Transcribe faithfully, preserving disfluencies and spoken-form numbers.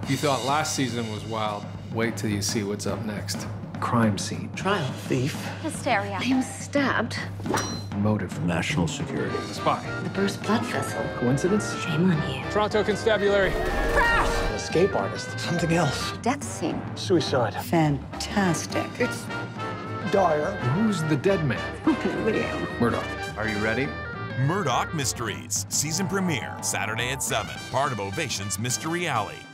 You thought last season was wild. Wait till you see what's up next. Crime scene. Trial. Thief. Hysteria. I'm stabbed. Motive. National security. The spy. The burst blood vessel. Coincidence? Shame on you. Toronto Constabulary. Crash! An escape artist. Something else. Death scene. Suicide. Fantastic. It's dire. Who's the dead man? Open the video. Murdoch. Are you ready? Murdoch Mysteries, season premiere, Saturday at seven, part of Ovation's Mystery Alley.